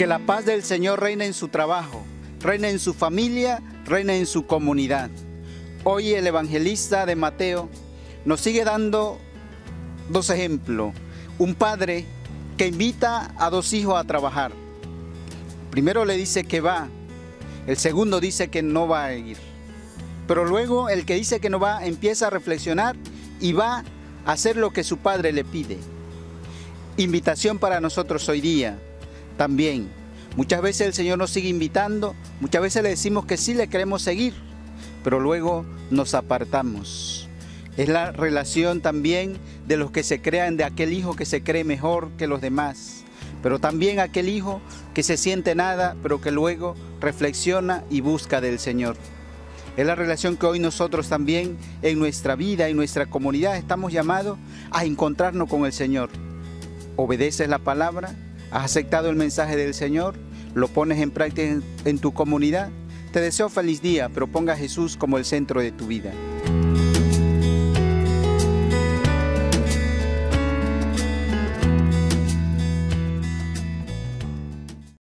Que la paz del Señor reine en su trabajo, reine en su familia, reine en su comunidad. Hoy el evangelista de Mateo nos sigue dando dos ejemplos. Un padre que invita a dos hijos a trabajar. Primero le dice que va, el segundo dice que no va a ir. Pero luego el que dice que no va empieza a reflexionar y va a hacer lo que su padre le pide. Invitación para nosotros hoy día también. Muchas veces el Señor nos sigue invitando, muchas veces le decimos que sí le queremos seguir, pero luego nos apartamos. Es la relación también de los que se crean, de aquel hijo que se cree mejor que los demás, pero también aquel hijo que se siente nada, pero que luego reflexiona y busca del Señor. Es la relación que hoy nosotros también en nuestra vida, en nuestra comunidad, estamos llamados a encontrarnos con el Señor. Obedeces la palabra, has aceptado el mensaje del Señor, lo pones en práctica en tu comunidad. Te deseo feliz día, pero ponga a Jesús como el centro de tu vida.